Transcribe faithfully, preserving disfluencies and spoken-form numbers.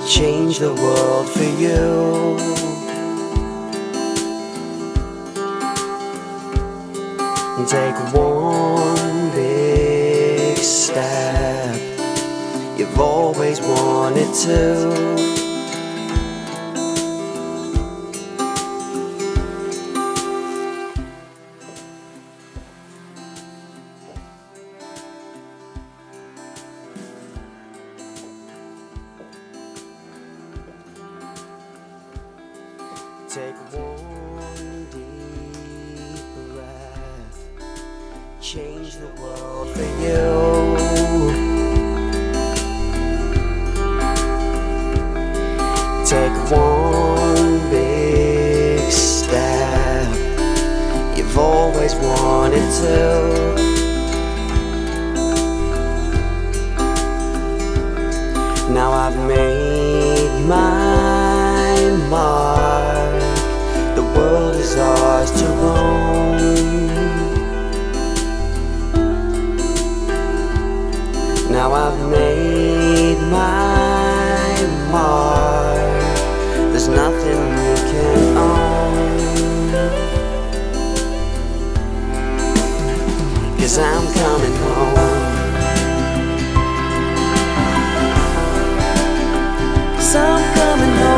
change the world for you. Take one big step you've always wanted to. Take one deep breath, change the world for you. Take one big step you've always wanted to. Now I've made my mark, the world is ours to roam. Now I've made my mark, there's nothing you can own. 'Cause I'm coming home. 'Cause I'm coming home.